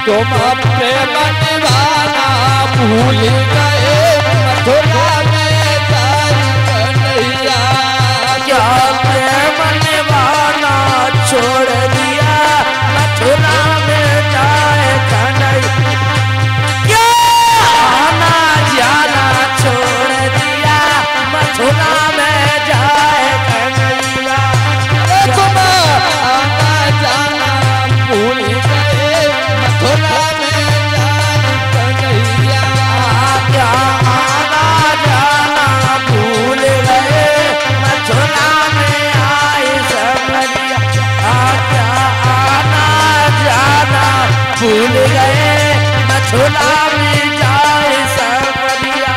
तुम प्रेम निभाना भूल गए मथुरा में जाई कन्हैया। क्या प्रेम निभाना छोड़ दिया मथुरा में जाए कन्हैया। क्या आना जाना छोड़ दिया मथुरा में जाए कन्हैया। तुम आना जाना भूल गए मथुरा में जाई कन्हैया। क्या आना जाना भूल गए मथुरा में आए समरिया। क्या आना जाना भूल गए मथुरा में जाए समरिया।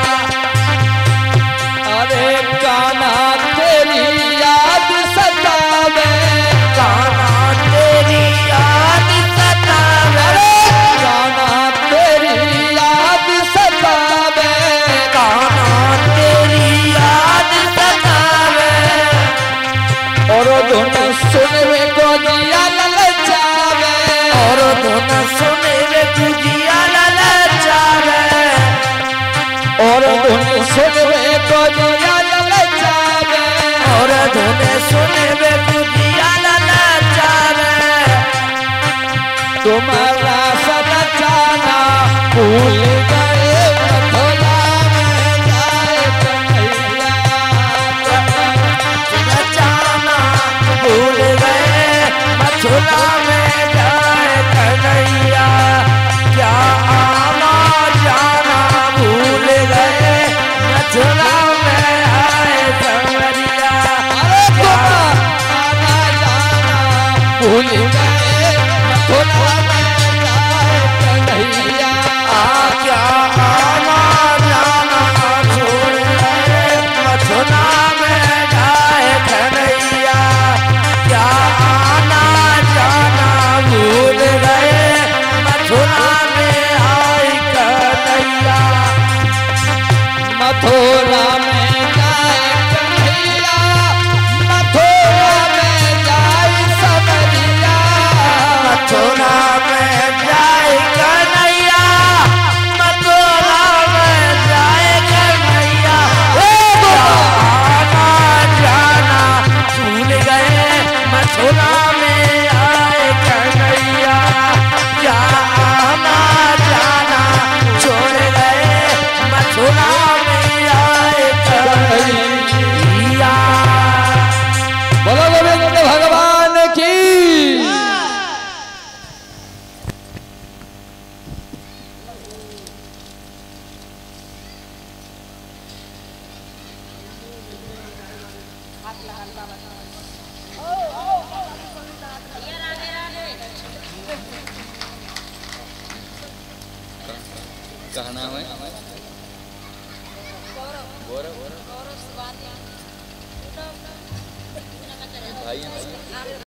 अरे कान्हा तेरी याद सतावे, कान्हा तेरी याद सतावे, कान्हा तेरी याद सतावे, कान्हा तेरी याद सतावे। और धुन सुनवे गोदिया ललचावे, और धुन सुनवे गुजिया ललचावे। और धुन सुनवे गोदिया ललचावे, और धुन सुनवे गुजिया ललचावे। तुम्हारा सब जाना भूल गए मथुरा में जाए कन्हैया। जाना भूल गए मथुरा में जाए कन्हैया। क्या आना जाना भूल गए मथुरा में आए समरिया। अरे तुम आना जाना भूल गए मथुरा में जाए कन्हैया। क्या आना जाना छोड़ गए मथुरा में जाए कन्हैया। क्या आना जाना भूल गए मथुरा में आए कन्हैया। मथुरा में जाए कन्हैया, मथुरा में जाए समरिया। मथुरा में जाए कन्हैया। मथुरा में जाए कन्हैया। आना जाना भूल गए मथुरा में आए कन्हैया। क्या आना जाना छोड़ गए मथुरा में आए कन्हैया। बोलो गोविंद भगवान की। कहना है गौरव भाई